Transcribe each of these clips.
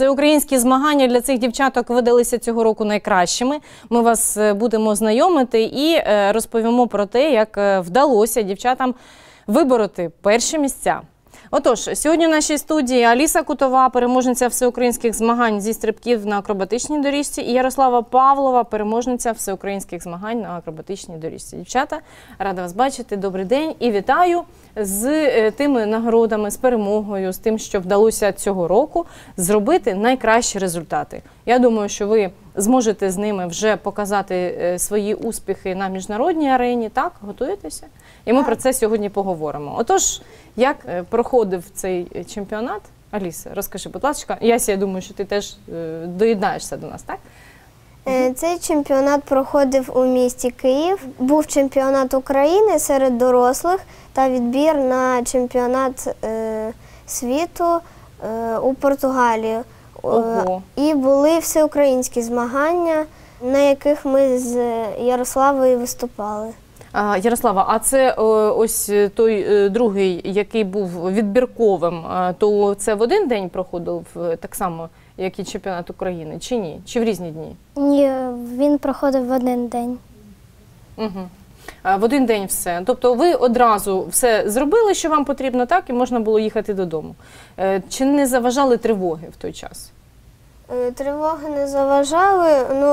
Всеукраїнські змагання для цих дівчаток видалися цього року найкращими. Ми вас будемо знайомити і розповімо про те, як вдалося дівчатам вибороти перші місця. Отож, сьогодні в нашій студії Аліса Кутова, переможниця всеукраїнських змагань зі стрибків на акробатичній доріжці, і Ярослава Павлова, переможниця всеукраїнських змагань на акробатичній доріжці. Дівчата, рада вас бачити, добрий день і вітаю з тими нагородами, з перемогою, з тим, що вдалося цього року зробити найкращі результати. Я думаю, що ви зможете з ними вже показати свої успіхи на міжнародній арені, так? Готуєтеся? І ми про це сьогодні поговоримо. Отож, як проходив цей чемпіонат? Аліса, розкажи, будь ласка. Яся, я думаю, що ти теж доєднаєшся до нас, так? Цей чемпіонат проходив у місті Київ. Був чемпіонат України серед дорослих та відбір на чемпіонат світу у Португалії. Ого. І були всеукраїнські змагання, на яких ми з Ярославою виступали. Ярослава, а це ось той другий, який був відбірковим, то це в один день проходив так само, як і чемпіонат України, чи ні? Чи в різні дні? Ні, він проходив в один день. Угу. В один день все. Тобто ви одразу все зробили, що вам потрібно, так, і можна було їхати додому. Чи не заважали тривоги в той час? Тривоги не заважали,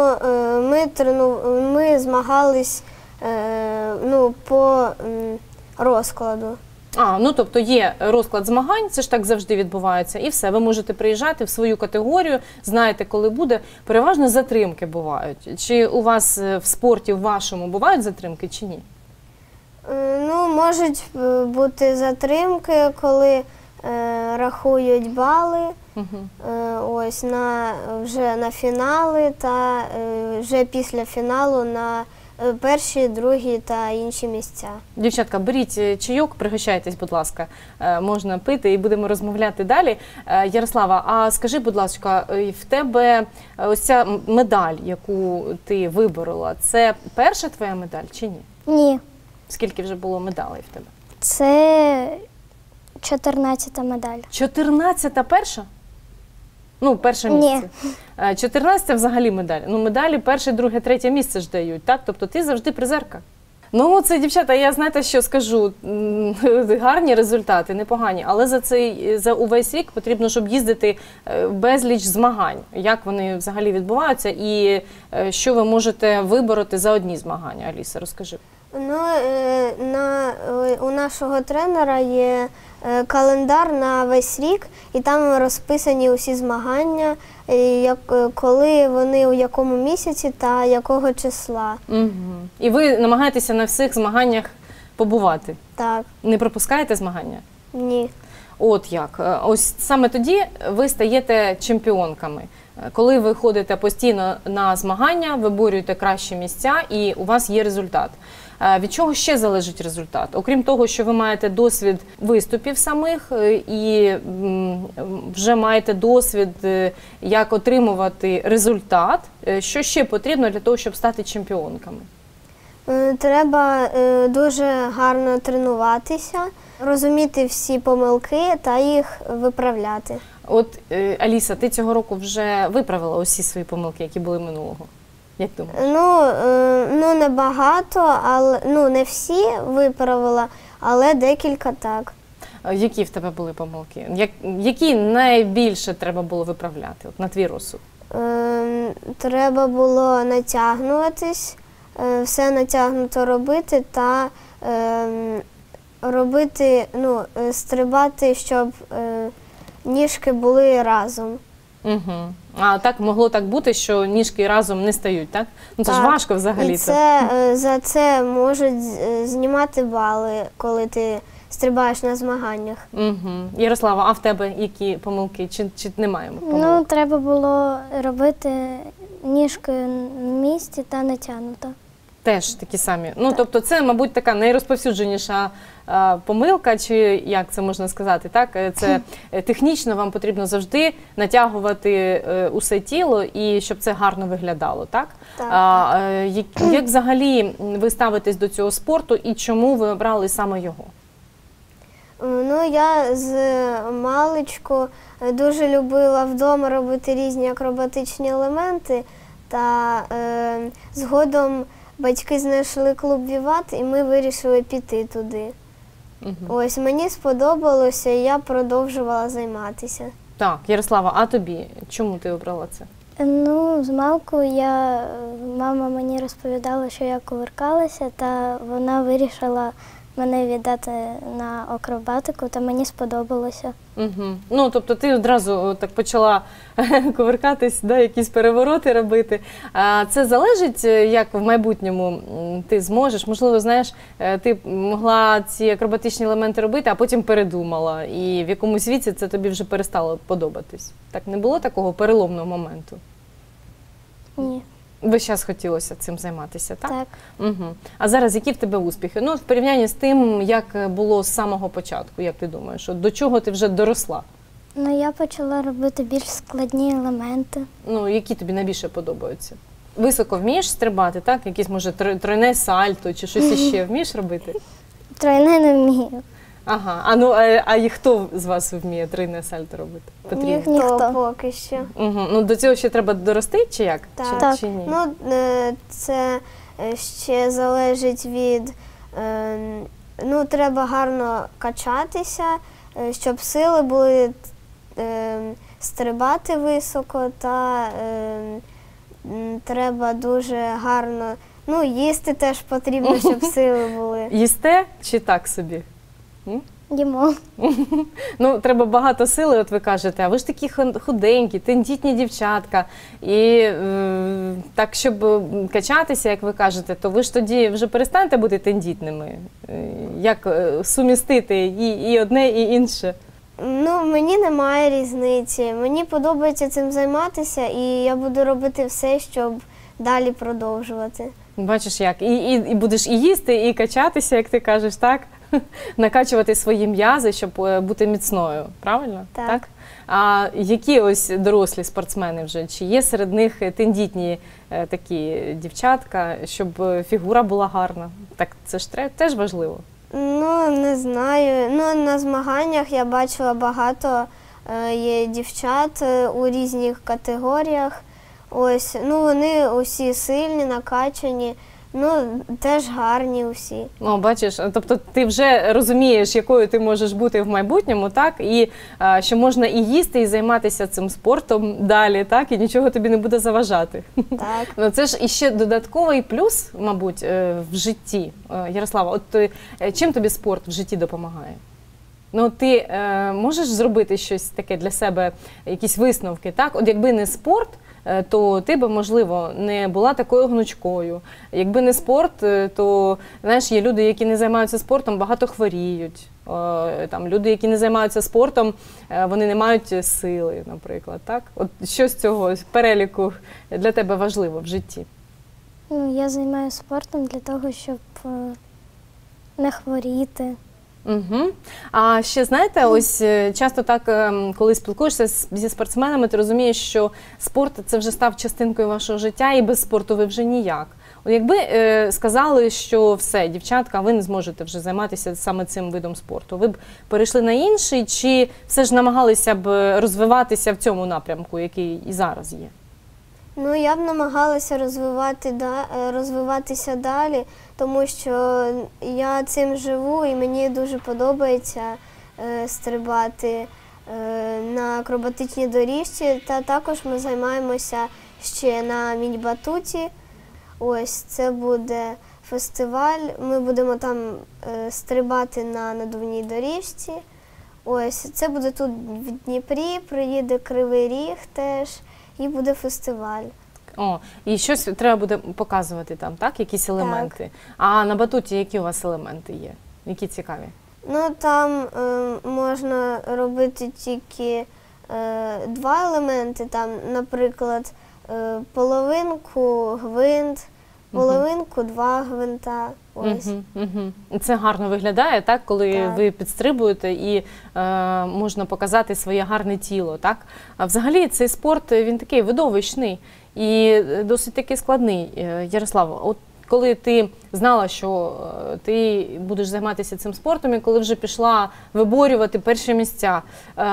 ми змагались по розкладу. Тобто є розклад змагань, це ж так завжди відбувається, і все, ви можете приїжджати в свою категорію, знаєте, коли буде. Переважно затримки бувають. Чи у вас в спорті в вашому бувають затримки, чи ні? Можуть бути затримки, коли рахують бали, ось вже на фінали та вже після фіналу на перші, другі та інші місця. Дівчатка, беріть чайок, пригощайтесь, будь ласка, можна пити і будемо розмовляти далі. Ярослава, а скажи, будь ласка, в тебе ось ця медаль, яку ти виборола, це перша твоя медаль чи ні? Ні. Скільки вже було медалей в тебе? Це 14-та медаль. 14-та перша? Перше місце. 14-та взагалі медаль. Медалі перше, друге, третє місце ж дають, так? Тобто ти завжди призерка. Це, дівчата, я знаєте, що скажу, гарні результати, непогані, але за увесь рік потрібно, щоб їздити безліч змагань. Як вони взагалі відбуваються і що ви можете вибороти за одні змагання? Аліса, розкажи. У нашого тренера є календар на весь рік, і там розписані усі змагання, коли вони у якому місяці та якого числа. І ви намагаєтеся на всіх змаганнях побувати? Так. Не пропускаєте змагання? Ні. От як. Ось саме тоді ви стаєте чемпіонками. Коли ви ходите постійно на змагання, виборюєте кращі місця і у вас є результат. Від чого ще залежить результат? Окрім того, що ви маєте досвід виступів самих і вже маєте досвід, як отримувати результат, що ще потрібно для того, щоб стати чемпіонками? Треба дуже гарно тренуватися, розуміти всі помилки та їх виправляти. От, Аліса, ти цього року вже виправила усі свої помилки, які були минулого? Як думаєш? Не багато, не всі виправила, але декілька так. Які в тебе були помилки? Які найбільше треба було виправляти, на твій розсуд? Треба було натягнуватись, все натягнуто робити та стрибати, щоб ніжки були разом. А так могло так бути, що ніжки разом не стають, так? Це ж важко взагалі. І за це можуть знімати бали, коли ти стрибаєш на змаганнях. Ярослава, а в тебе які помилки? Чи немає помилок? Треба було робити ніжки в місці та натягнуто. Теж такі самі. Тобто це, мабуть, така найрозповсюдженіша помилка, чи як це можна сказати, так? Це технічно вам потрібно завжди натягувати усе тіло, і щоб це гарно виглядало, так? Як взагалі ви ставитесь до цього спорту і чому ви обрали саме його? Ну, я з маличку дуже любила вдома робити різні акробатичні елементи, та згодом батьки знайшли клуб «Віват» і ми вирішили піти туди. Ось, мені сподобалося, і я продовжувала займатися. Так, Ярослава, а тобі? Чому ти обрала це? Ну, з малку мама мені розповідала, що я кувыркалася, та вона вирішила мене віддати на акробатику, та мені сподобалося. Угу. Ну, тобто ти одразу так почала кувиркатись, да, якісь перевороти робити. А це залежить, як в майбутньому ти зможеш? Можливо, знаєш, ти могла ці акробатичні елементи робити, а потім передумала. І в якомусь віці це тобі вже перестало подобатись. Так не було такого переломного моменту? Ні. Весь час хотілося цим займатися, так? Так. Угу. А зараз які в тебе успіхи? Ну, в порівнянні з тим, як було з самого початку, як ти думаєш, от до чого ти вже доросла? Ну, я почала робити більш складні елементи. Ну, які тобі найбільше подобаються? Високо вмієш стрибати, так? Якісь, може, тройне сальто чи щось іще вмієш робити? Тройне не вмію. Ага. А і хто з вас вміє тройне сальто робити? Потрібно. Ніхто. Поки що. Угу. Ну, до цього ще треба дорости, чи як? Так. Чи ні? Ну, це ще залежить від, ну, треба гарно качатися, щоб сили були стрибати високо, та треба дуже гарно, ну, їсти теж потрібно, щоб сили були. Їсте чи так собі? Їмо. Ну, треба багато сили, от ви кажете, а ви ж такі худенькі, тендітні дівчатка. І так, щоб качатися, як ви кажете, то ви ж тоді вже перестанете бути тендітними. Як сумістити і одне, і інше? Ну, мені немає різниці. Мені подобається цим займатися, і я буду робити все, щоб далі продовжувати. Бачиш як, і будеш і їсти, і качатися, як ти кажеш, так? Накачувати свої м'язи, щоб бути міцною, правильно? Так. А які ось дорослі спортсмени вже? Чи є серед них тендітні такі дівчатка, щоб фігура була гарна? Так це ж теж важливо. Ну, не знаю. Ну, на змаганнях я бачила багато є дівчат у різних категоріях. Ось, ну, вони усі сильні, накачані. Ну, теж гарні усі. Ну, бачиш, тобто ти вже розумієш, якою ти можеш бути в майбутньому, так? І що можна і їсти, і займатися цим спортом далі, так? І нічого тобі не буде заважати. Так. Ну, це ж іще додатковий плюс, мабуть, в житті. Ярослава, от чим тобі спорт в житті допомагає? Ну, ти можеш зробити щось таке для себе, якісь висновки, так? От якби не спорт, то ти би, можливо, не була такою гнучкою. Якби не спорт, то, знаєш, є люди, які не займаються спортом, багато хворіють. Там, люди, які не займаються спортом, вони не мають сили, наприклад, так? От що з цього переліку для тебе важливо в житті? Ну, я займаюся спортом для того, щоб не хворіти. Угу. А ще, знаєте, ось часто так, коли спілкуєшся зі спортсменами, ти розумієш, що спорт – це вже став частинкою вашого життя, і без спорту ви вже ніяк. От якби сказали, що все, дівчатка, ви не зможете вже займатися саме цим видом спорту, ви б перейшли на інший, чи все ж намагалися б розвиватися в цьому напрямку, який і зараз є? Ну, я б намагалася розвиватися далі, тому що я цим живу і мені дуже подобається стрибати на акробатичній доріжці. Та також ми займаємося ще на міні-батуті. Ось це буде фестиваль. Ми будемо там стрибати на надувній доріжці. Ось це буде тут в Дніпрі, приїде Кривий Ріг теж. І буде фестиваль. О, і щось треба буде показувати там, так? Якісь елементи. Так. А на батуті які у вас елементи є? Які цікаві? Ну, там можна робити тільки два елементи. Там, наприклад, половинку гвинт, половинку два гвинта. Ось. Це гарно виглядає, так, коли так. ви підстрибуєте і можна показати своє гарне тіло, так? А взагалі цей спорт, він такий видовищний і досить таки складний. Ярослава, от коли ти знала, що ти будеш займатися цим спортом, і коли вже пішла виборювати перші місця,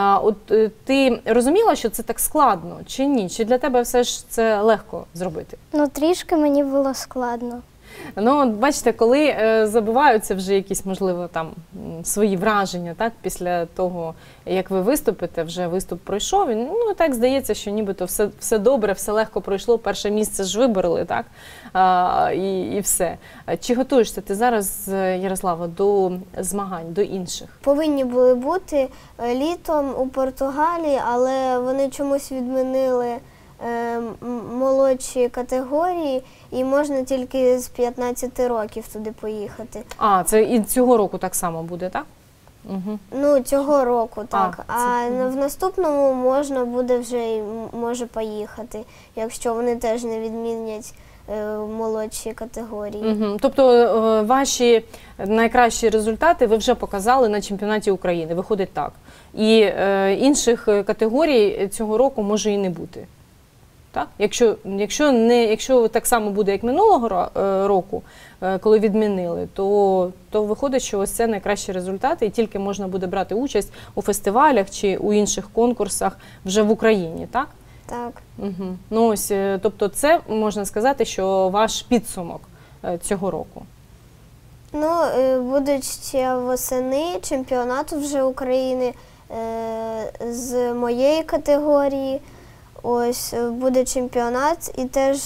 ти розуміла, що це так складно чи ні? Чи для тебе все ж це легко зробити? Ну, трішки мені було складно. Ну, от бачите, коли забуваються вже якісь, можливо, там свої враження, так, після того, як ви виступите, вже виступ пройшов, і, ну, так здається, що нібито все добре, все легко пройшло, перше місце ж вибороли, так, і все. Чи готуєшся ти зараз, Ярослава, до змагань, до інших? Повинні були бути літом у Португалії, але вони чомусь відмінили молодші категорії, і можна тільки з 15 років туди поїхати. А, це і цього року так само буде, так? Угу. Ну, цього року, так. А це... в наступному можна буде вже й може поїхати, якщо вони теж не відмінять молодші категорії. Угу. Тобто ваші найкращі результати ви вже показали на чемпіонаті України, виходить так. І інших категорій цього року може і не бути. Так? Якщо так само буде, як минулого року, коли відмінили, то виходить, що ось це найкращі результати, і тільки можна буде брати участь у фестивалях чи у інших конкурсах вже в Україні, так? Так. Угу. Ну, ось, тобто це, можна сказати, що ваш підсумок цього року. Ну, будуть ще восени чемпіонату вже України з моєї категорії. Ось буде чемпіонат і теж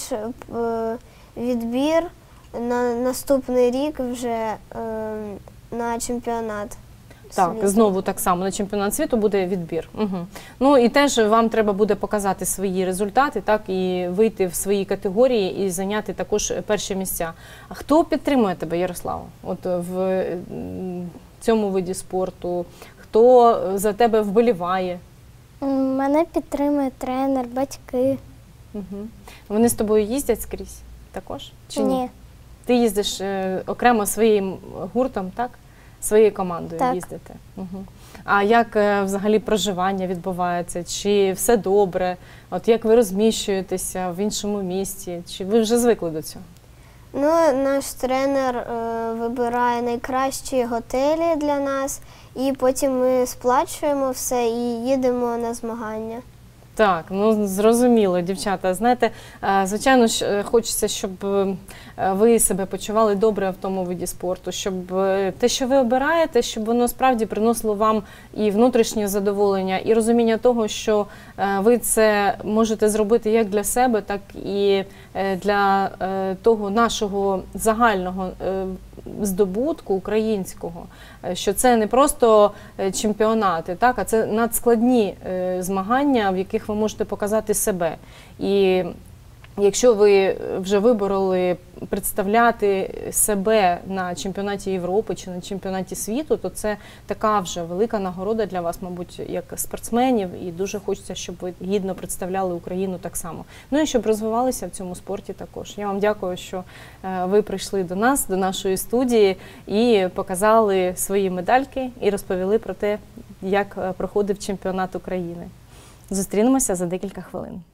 відбір на наступний рік вже на чемпіонат. Так, світу. знову так само на чемпіонат світу буде відбір. Угу. Ну і теж вам треба буде показати свої результати, так, і вийти в свої категорії і зайняти також перші місця. А хто підтримує тебе, Ярослава, от в цьому виді спорту? Хто за тебе вболіває? Мене підтримує тренер, батьки. Угу. Вони з тобою їздять скрізь також? Чи ні? Ні. Ти їздиш окремо своїм гуртом, так? Своєю командою Так. їздите? Угу. А як взагалі проживання відбувається? Чи все добре? От як ви розміщуєтеся в іншому місті? Чи ви вже звикли до цього? Ну, наш тренер вибирає найкращі готелі для нас, і потім ми сплачуємо все і їдемо на змагання. Так, ну зрозуміло, дівчата. Знаєте, звичайно ж, хочеться, щоб ви себе почували добре в тому виді спорту, щоб те, що ви обираєте, щоб воно справді приносило вам і внутрішнє задоволення, і розуміння того, що ви це можете зробити як для себе, так і для того нашого загального здобутку українського, що це не просто чемпіонати, так, а це надскладні змагання, в яких ви можете показати себе. І якщо ви вже вибороли представляти себе на чемпіонаті Європи чи на чемпіонаті світу, то це така вже велика нагорода для вас, мабуть, як спортсменів, і дуже хочеться, щоб ви гідно представляли Україну так само. Ну і щоб розвивалися в цьому спорті також. Я вам дякую, що ви прийшли до нас, до нашої студії, і показали свої медальки, і розповіли про те, як проходив чемпіонат України. Зустрінемося за декілька хвилин.